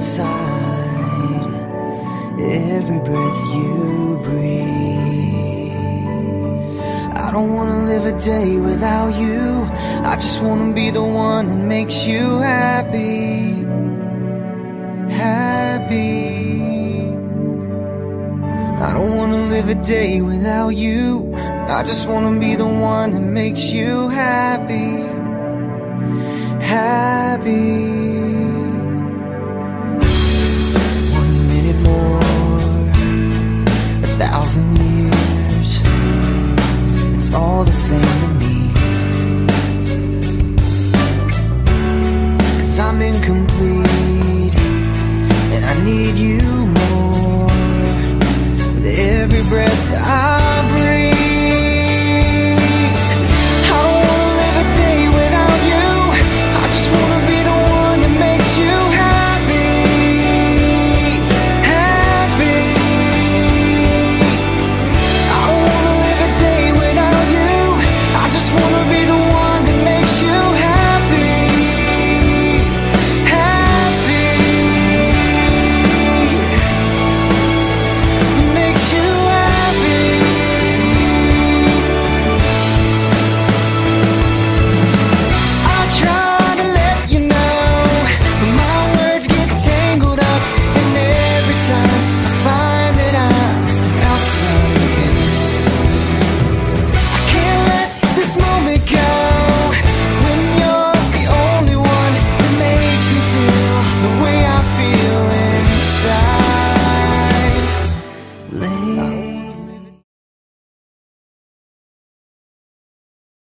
inside every breath you breathe. I don't wanna live a day without you. I just wanna be the one that makes you happy. Happy. I don't wanna live a day without you. I just wanna be the one that makes you happy. Happy. 1 minute more, 1,000 years, it's all the same to me. 'Cause I'm incomplete and I need you.